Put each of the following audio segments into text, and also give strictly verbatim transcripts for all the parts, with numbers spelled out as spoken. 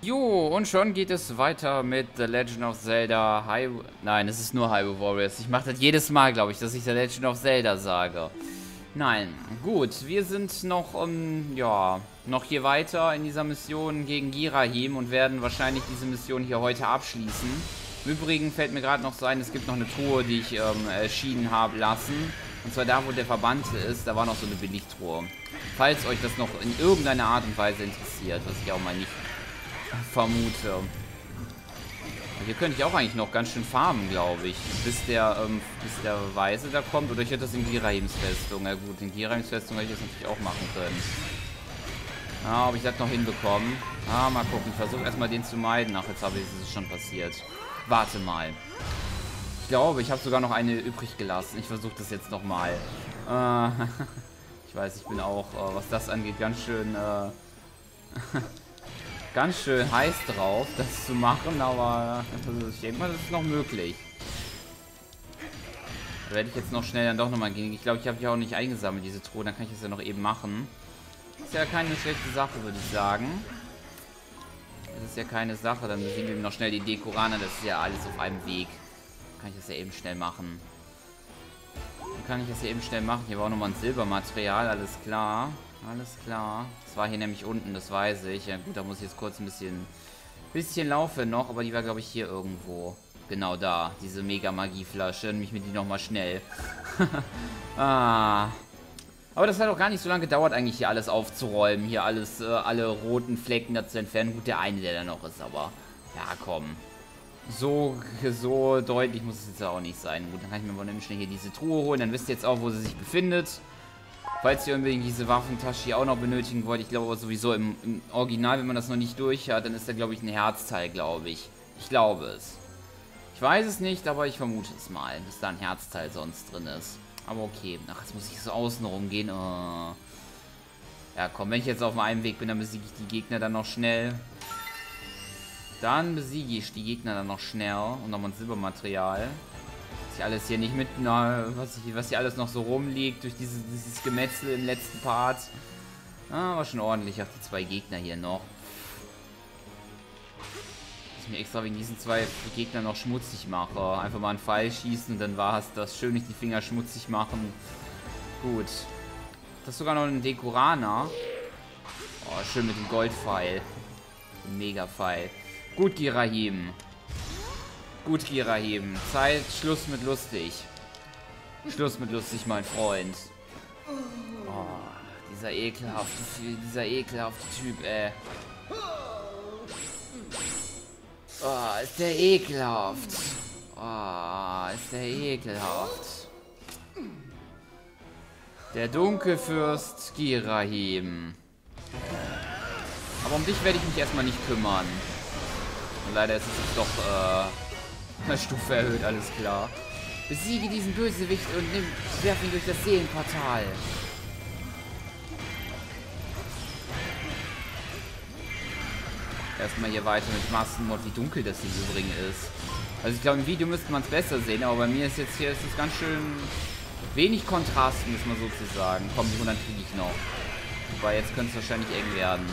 Jo, und schon geht es weiter mit The Legend of Zelda Hyrule... Nein, es ist nur Hyrule Warriors. Ich mache das jedes Mal, glaube ich, dass ich The Legend of Zelda sage. Nein, gut, wir sind noch, um, ja, noch hier weiter in dieser Mission gegen Girahim und werden wahrscheinlich diese Mission hier heute abschließen. Im Übrigen fällt mir gerade noch so ein, es gibt noch eine Truhe, die ich ähm, erschienen habe lassen. Und zwar da, wo der Verbannte ist, da war noch so eine Billigtruhe. Falls euch das noch in irgendeiner Art und Weise interessiert, was ich auch mal nicht vermute. Hier könnte ich auch eigentlich noch ganz schön farmen, glaube ich. Bis der, ähm, bis der Weise da kommt. Oder ich hätte das in Girahims Festung. Ja gut, in Girahims Festung hätte ich das natürlich auch machen können. Ja, ob ich das noch hinbekomme. Ah, mal gucken. Ich versuche erstmal den zu meiden. Ach, jetzt habe ich es schon passiert. Warte mal. Ich glaube, ich habe sogar noch eine übrig gelassen. Ich versuche das jetzt nochmal. Äh, ich weiß, ich bin auch, äh, was das angeht, ganz schön... Äh, ganz schön heiß drauf, das zu machen, aber also ich denke mal, das ist noch möglich. Da werde ich jetzt noch schnell dann doch nochmal gehen. Ich glaube, ich habe die auch nicht eingesammelt, diese Truhe, dann kann ich das ja noch eben machen. Ist ja keine schlechte Sache, würde ich sagen. Das ist ja keine Sache, dann besiegen wir noch schnell die Dekoraner, das ist ja alles auf einem Weg. Dann kann ich das ja eben schnell machen. Dann kann ich das ja eben schnell machen. Hier war auch nochmal ein Silbermaterial, alles klar. Alles klar. Das war hier nämlich unten, das weiß ich. Ja gut, da muss ich jetzt kurz ein bisschen, bisschen laufen noch, aber die war, glaube ich, hier irgendwo. Genau da, diese Mega-Magie-Flasche. Nehme ich mir die nochmal schnell. ah. Aber das hat auch gar nicht so lange gedauert, eigentlich hier alles aufzuräumen. Hier alles, äh, alle roten Flecken da zu entfernen. Gut, der eine, der da noch ist, aber ja, komm. So, so deutlich muss es jetzt auch nicht sein. Gut, dann kann ich mir mal schnell hier diese Truhe holen. Dann wisst ihr jetzt auch, wo sie sich befindet. Falls ihr unbedingt diese Waffentasche hier auch noch benötigen wollt, ich glaube aber sowieso im, im Original, wenn man das noch nicht durch hat, dann ist da, glaube ich, ein Herzteil, glaube ich. Ich glaube es. Ich weiß es nicht, aber ich vermute es mal, dass da ein Herzteil sonst drin ist. Aber okay. Ach, jetzt muss ich so außen rumgehen. Oh. Ja, komm, wenn ich jetzt auf meinem Weg bin, dann besiege ich die Gegner dann noch schnell. Dann besiege ich die Gegner dann noch schnell. Und nochmal ein Silbermaterial. Was hier alles hier nicht mit, na, was, ich, was hier alles noch so rumliegt durch diese, dieses Gemetzel im letzten Part. Ah, war schon ordentlich. Auch die zwei Gegner hier noch. Dass ich mir extra wegen diesen zwei Gegnern noch schmutzig mache. Einfach mal einen Pfeil schießen und dann war es das. Schön nicht die Finger schmutzig machen. Gut. Das ist sogar noch ein Dekorana. Oh, schön mit dem Goldpfeil. Mega Pfeil. Gut, Girahim. Gut, Girahim. Zeit, Schluss mit lustig. Schluss mit lustig, mein Freund. Oh, dieser ekelhafte, dieser ekelhafte Typ, ey. Oh, ist der ekelhaft. Oh, ist der ekelhaft. Der Dunkelfürst Girahim. Aber um dich werde ich mich erstmal nicht kümmern. Und leider ist es jetzt doch, äh... eine Stufe erhöht, alles klar. Besiege diesen Bösewicht und nimm, werf ihn durch das Seelenportal. Erstmal hier weiter mit Maskenmod, wie dunkel das hier im Übrigen ist. Also ich glaube, im Video müsste man es besser sehen, aber bei mir ist jetzt hier ist es ganz schön wenig Kontrast, muss man sozusagen. Komm, die hundert kriege ich noch. Wobei, jetzt könnte es wahrscheinlich eng werden.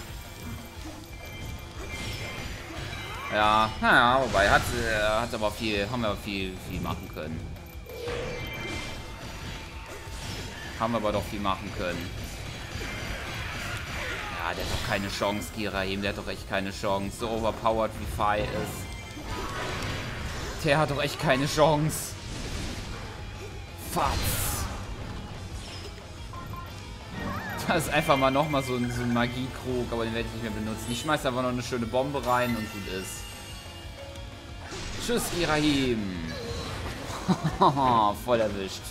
Ja, naja, wobei, hat, äh, hat aber viel, haben wir aber viel, viel machen können. Haben wir aber doch viel machen können. Ja, der hat doch keine Chance, Girahim, der hat doch echt keine Chance. So overpowered wie Fai ist. Der hat doch echt keine Chance. Fatz. Das ist einfach mal nochmal so ein, so ein Magiekrug, aber den werde ich nicht mehr benutzen. Ich schmeiße einfach noch eine schöne Bombe rein und gut ist. Tschüss, Girahim. Voll erwischt.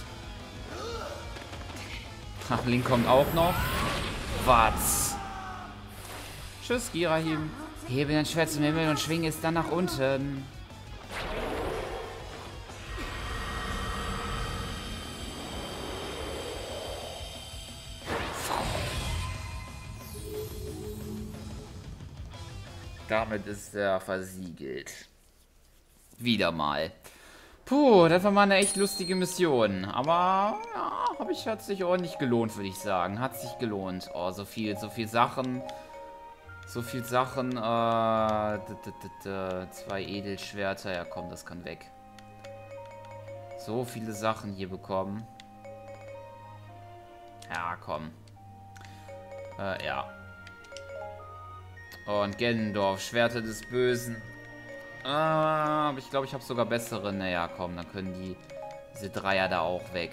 Ach, Link kommt auch noch. Was? Tschüss, Girahim. Hebe dein Schwert zum Himmel und schwinge es dann nach unten. Damit ist er versiegelt. Wieder mal. Puh, das war mal eine echt lustige Mission. Aber, ja, hab ich, hat sich ordentlich gelohnt, würde ich sagen. Hat sich gelohnt. Oh, so viel, so viel Sachen. So viel Sachen. Äh, d -d -d -d zwei Edelschwerter. Ja, komm, das kann weg. So viele Sachen hier bekommen. Ja, komm. Äh, ja. Und Gennendorf, Schwerter des Bösen. Ah, aber ich glaube, ich habe sogar bessere. Naja, komm, dann können die diese Dreier da auch weg.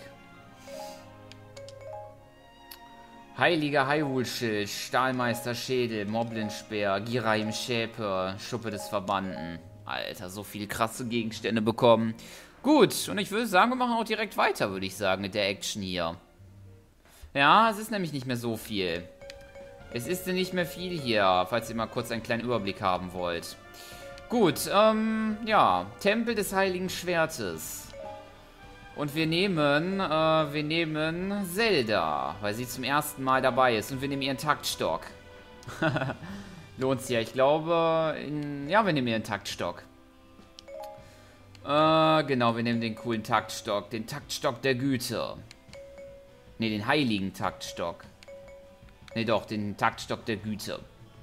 Heiliger Hyrule-Schild, Stahlmeister Schädel, Moblin-Speer, Giraim Schäpe, Schuppe des Verbannten. Alter, so viele krasse Gegenstände bekommen. Gut, und ich würde sagen, wir machen auch direkt weiter, würde ich sagen, mit der Action hier. Ja, es ist nämlich nicht mehr so viel. Es ist nicht mehr viel hier, falls ihr mal kurz einen kleinen Überblick haben wollt. Gut, ähm, ja, Tempel des Heiligen Schwertes. Und wir nehmen, äh, wir nehmen Zelda, weil sie zum ersten Mal dabei ist. Und wir nehmen ihren Taktstock. Lohnt sich ja, ich glaube, in, ja, wir nehmen ihren Taktstock. Äh, genau, wir nehmen den coolen Taktstock, den Taktstock der Güte. Ne, den heiligen Taktstock. Ne, doch, den Taktstock der Güte.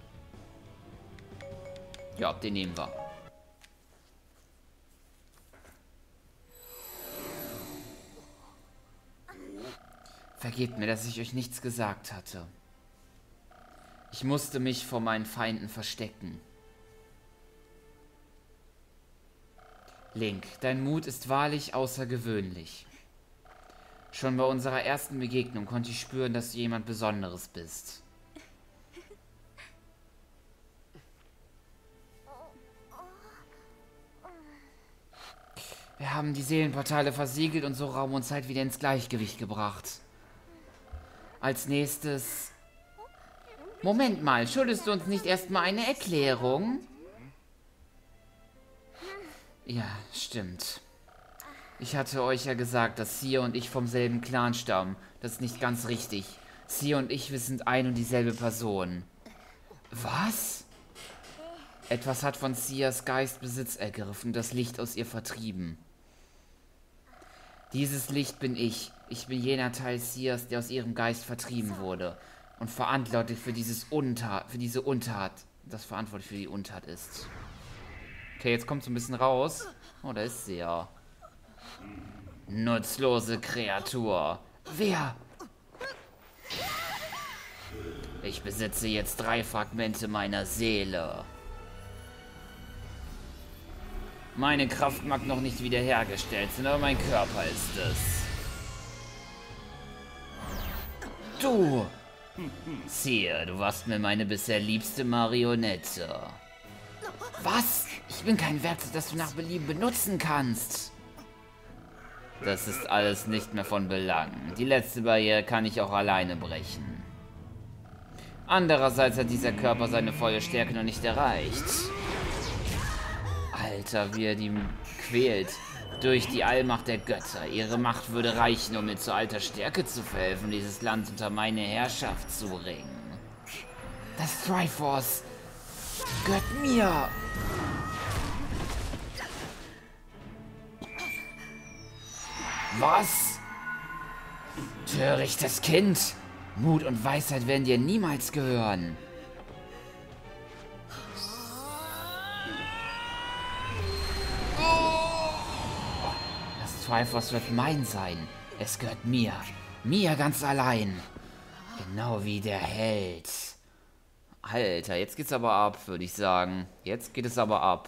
Ja, den nehmen wir. Vergebt mir, dass ich euch nichts gesagt hatte. Ich musste mich vor meinen Feinden verstecken. Link, dein Mut ist wahrlich außergewöhnlich. Schon bei unserer ersten Begegnung konnte ich spüren, dass du jemand Besonderes bist. Wir haben die Seelenportale versiegelt und so Raum und Zeit wieder ins Gleichgewicht gebracht. Als nächstes... Moment mal, schuldest du uns nicht erstmal eine Erklärung? Ja, stimmt. Ich hatte euch ja gesagt, dass Cere und ich vom selben Clan stammen. Das ist nicht ganz richtig. Cere und ich, wir sind ein und dieselbe Person. Was? Etwas hat von Ceres Geist Besitz ergriffen, das Licht aus ihr vertrieben. Dieses Licht bin ich. Ich bin jener Teil Ceres, der aus ihrem Geist vertrieben wurde. Und verantwortlich für dieses Untat, für diese Untat. Das verantwortlich für die Untat ist. Okay, jetzt kommt so ein bisschen raus. Oh, da ist sie ja. Nutzlose Kreatur. Wer? Ich besitze jetzt drei Fragmente meiner Seele. Meine Kraft mag noch nicht wiederhergestellt sein, aber mein Körper ist es. Du! Cere, du warst mir meine bisher liebste Marionette. Was? Ich bin kein Werkzeug, das du nach Belieben benutzen kannst. Das ist alles nicht mehr von Belang. Die letzte Barriere kann ich auch alleine brechen. Andererseits hat dieser Körper seine volle Stärke noch nicht erreicht. Alter, wie er die quält. Durch die Allmacht der Götter. Ihre Macht würde reichen, um mir zu alter Stärke zu verhelfen, dieses Land unter meine Herrschaft zu bringen. Das Triforce gehört mir. Was? Törichtes Kind. Mut und Weisheit werden dir niemals gehören. Das Triforce wird mein sein. Es gehört mir. Mir ganz allein. Genau wie der Held. Alter, jetzt geht's aber ab, würde ich sagen. Jetzt geht es aber ab.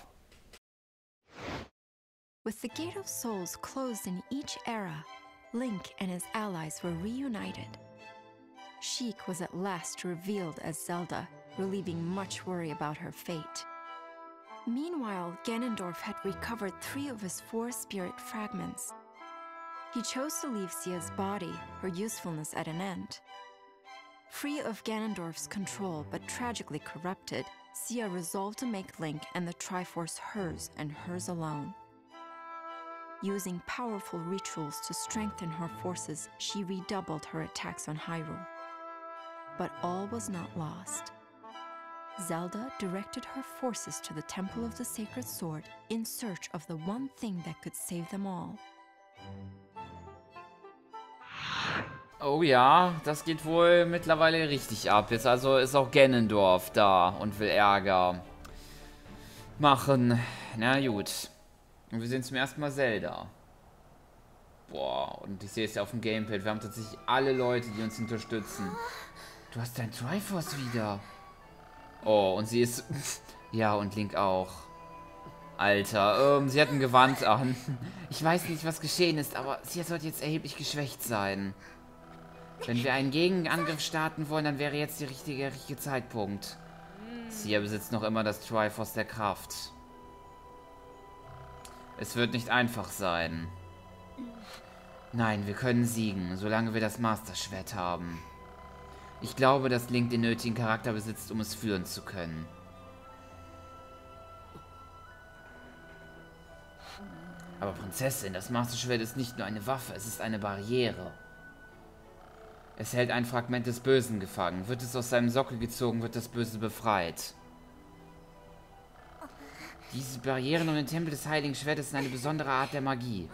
With the Gate of Souls closed in each era, Link and his allies were reunited. Sheik was at last revealed as Zelda, relieving much worry about her fate. Meanwhile, Ganondorf had recovered three of his four spirit fragments. He chose to leave Cere's body, her usefulness at an end. Free of Ganondorf's control but tragically corrupted, Cere resolved to make Link and the Triforce hers and hers alone. Using powerful rituals to strengthen her forces, she redoubled her attacks on Hyrule. But all was not lost. Zelda directed her forces to the Temple of the Sacred Sword in search of the one thing that could save them all. Oh ja, das geht wohl mittlerweile richtig ab. Jetzt also ist auch Ganondorf da und will Ärger machen. Na gut. Und wir sehen zum ersten Mal Zelda. Boah, und ich sehe es ja auf dem Gamepad. Wir haben tatsächlich alle Leute, die uns unterstützen. Du hast dein Triforce wieder. Oh, und sie ist... ja, und Link auch. Alter, ähm, sie hat ein Gewand an. Ich weiß nicht, was geschehen ist, aber sie sollte jetzt erheblich geschwächt sein. Wenn wir einen Gegenangriff starten wollen, dann wäre jetzt der richtige, richtige Zeitpunkt. Sie besitzt noch immer das Triforce der Kraft. Es wird nicht einfach sein. Nein, wir können siegen, solange wir das Master-Schwert haben. Ich glaube, dass Link den nötigen Charakter besitzt, um es führen zu können. Aber Prinzessin, das Master-Schwert ist nicht nur eine Waffe, es ist eine Barriere. Es hält ein Fragment des Bösen gefangen. Wird es aus seinem Sockel gezogen, wird das Böse befreit. Diese Barrieren um den Tempel des Heiligen Schwertes sind eine besondere Art der Magie.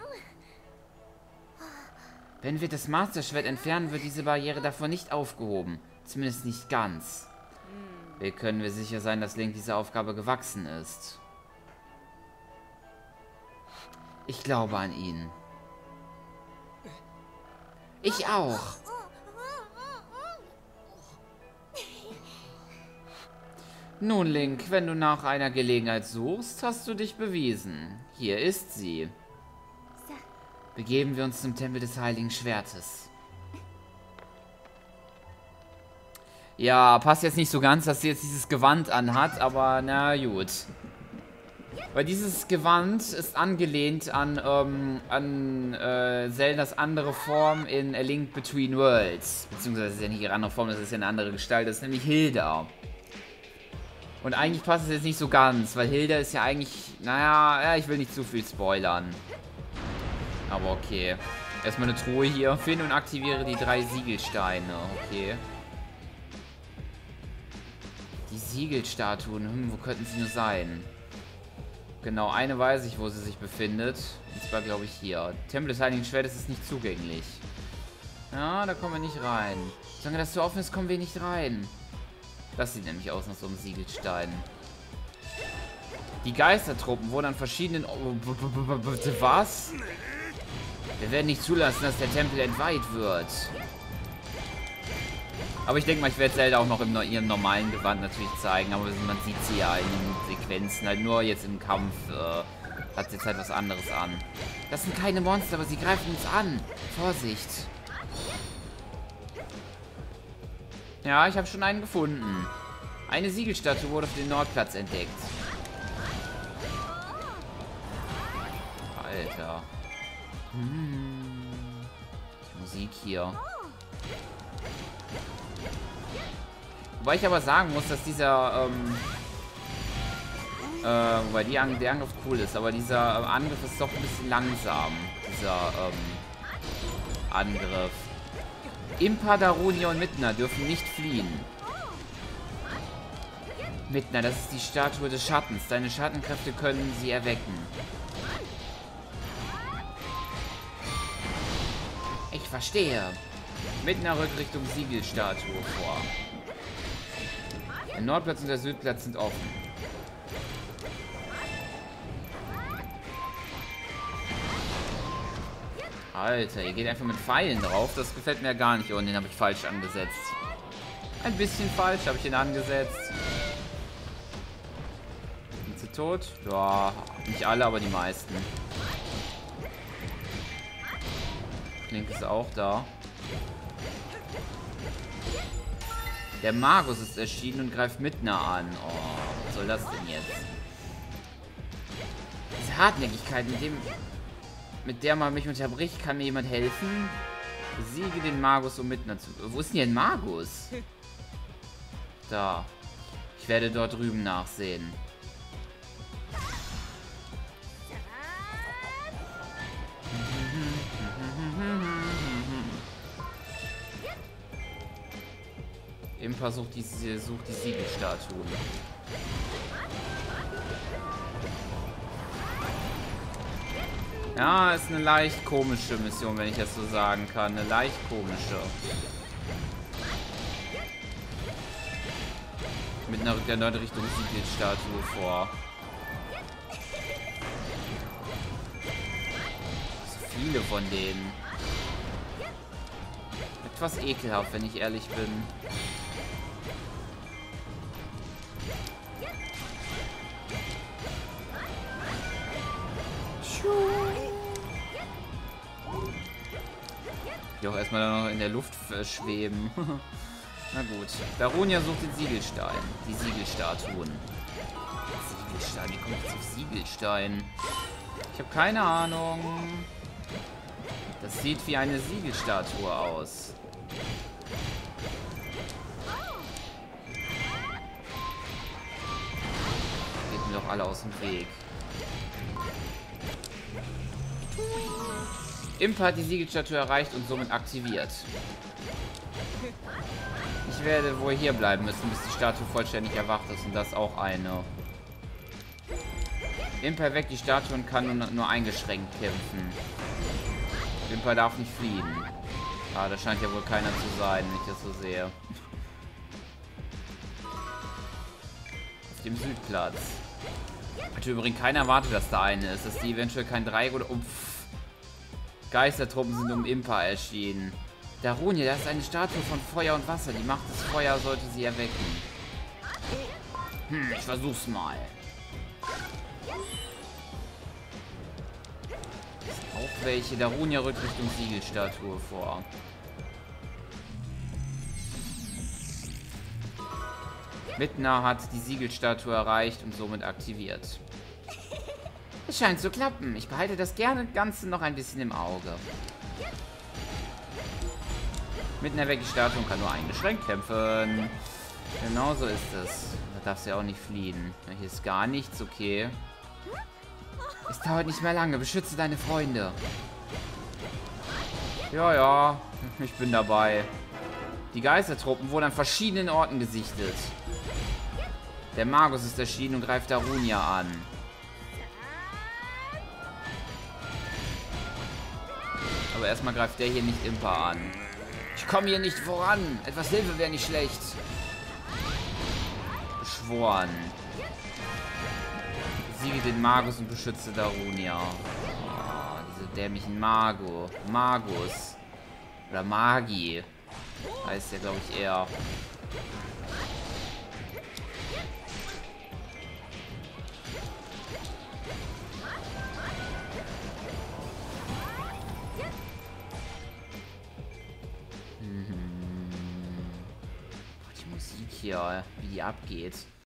Wenn wir das Master-Schwert entfernen, wird diese Barriere davon nicht aufgehoben. Zumindest nicht ganz. Wie können wir sicher sein, dass Link dieser Aufgabe gewachsen ist? Ich glaube an ihn. Ich auch. Nun, Link, wenn du nach einer Gelegenheit suchst, hast du dich bewiesen. Hier ist sie. Begeben wir uns zum Tempel des Heiligen Schwertes. Ja, passt jetzt nicht so ganz, dass sie jetzt dieses Gewand anhat, aber na gut. Weil dieses Gewand ist angelehnt an, ähm, an äh, Zeldas andere Form in A Link Between Worlds. Beziehungsweise das ist ja nicht ihre andere Form, das ist ja eine andere Gestalt, das ist nämlich Hilda. Und eigentlich passt es jetzt nicht so ganz, weil Hilda ist ja eigentlich, naja, ja, ich will nicht zu viel spoilern. Aber okay. Erstmal eine Truhe hier. Finde und aktiviere die drei Siegelsteine. Okay. Die Siegelstatuen, hm, wo könnten sie nur sein? Genau, eine weiß ich, wo sie sich befindet. Und zwar, glaube ich, hier. Tempel des Heiligen Schwertes ist nicht zugänglich. Ja, da kommen wir nicht rein. Solange das so offen ist, kommen wir nicht rein. Das sieht nämlich aus nach so einem Siegelstein. Die Geistertruppen wurden an verschiedenen... Was? Wir werden nicht zulassen, dass der Tempel entweiht wird. Aber ich denke mal, ich werde Zelda auch noch in ihrem normalen Gewand natürlich zeigen. Aber man sieht sie ja in den Sequenzen. Halt nur jetzt im Kampf äh, hat sie jetzt halt was anderes an. Das sind keine Monster, aber sie greifen uns an. Vorsicht. Ja, ich habe schon einen gefunden. Eine Siegelstatue wurde auf dem Nordplatz entdeckt. Alter. Hm. Die Musik hier. Wobei ich aber sagen muss, dass dieser, ähm, äh, wobei die An der Angriff cool ist, aber dieser äh, Angriff ist doch ein bisschen langsam. Dieser, ähm, Angriff. Impa, Darunia und Midna dürfen nicht fliehen. Midna, das ist die Statue des Schattens. Deine Schattenkräfte können sie erwecken. Ich verstehe. Midna rückt Richtung Siegelstatue vor. Der Nordplatz und der Südplatz sind offen. Alter, ihr geht einfach mit Pfeilen drauf. Das gefällt mir gar nicht. Und den habe ich falsch angesetzt. Ein bisschen falsch habe ich ihn angesetzt. Sind sie tot? Ja, nicht alle, aber die meisten. Link ist auch da. Der Magus ist erschienen und greift Midna an. Oh, was soll das denn jetzt? Diese Hartnäckigkeit, mit dem... mit der man mich unterbricht, kann mir jemand helfen? Besiege den Magus, um Midna zu... Wo ist denn hier ein Magus? Da. Ich werde dort drüben nachsehen. Impa sucht die, sucht die Siegelstatuen. Ja, ist eine leicht komische Mission, wenn ich das so sagen kann. Eine leicht komische. Mit einer erneuten Richtung Siegelstatue vor. So viele von denen. Etwas ekelhaft, wenn ich ehrlich bin. Die auch erstmal dann noch in der Luft schweben. Na gut. Darunia sucht den Siegelstein. Die Siegelstatuen. Siegelstein, wie kommt jetzt auf Siegelstein? Ich habe keine Ahnung. Das sieht wie eine Siegelstatue aus. Geht mir doch alle aus dem Weg. Impa hat die Siegelstatue erreicht und somit aktiviert. Ich werde wohl hier bleiben müssen, bis die Statue vollständig erwacht ist. Und das auch eine. Impa erweckt die Statue und kann nur, nur eingeschränkt kämpfen. Impa darf nicht fliehen. Ah, da scheint ja wohl keiner zu sein, wenn ich das so sehe. Auf dem Südplatz. Hatte übrigens keiner erwartet, dass da eine ist. Dass die eventuell kein Dreieck oder... Umpf. Geistertruppen sind um Impa erschienen. Darunia, da ist eine Statue von Feuer und Wasser. Die Macht des Feuers sollte sie erwecken. Hm, ich versuch's mal. Auch welche. Darunia rückt Richtung Siegelstatue vor. Midna hat die Siegelstatue erreicht und somit aktiviert. Es scheint zu klappen. Ich behalte das gerne Ganze noch ein bisschen im Auge. Midna weckt die Statue und kann nur eingeschränkt kämpfen. Genau so ist es. Da darfst du ja auch nicht fliehen. Hier ist gar nichts, okay. Es dauert nicht mehr lange. Beschütze deine Freunde. Ja, ja. Ich bin dabei. Die Geistertruppen wurden an verschiedenen Orten gesichtet. Der Magus ist erschienen und greift Darunia an. Aber erstmal greift der hier nicht Impa an. Ich komme hier nicht voran. Etwas Hilfe wäre nicht schlecht. Beschworen. Siege den Magus und beschütze Darunia. Oh, diese dämlichen Mago. Magus. Oder Magi. Heißt ja, glaube ich, eher. Mhm. Die Musik hier, wie die abgeht.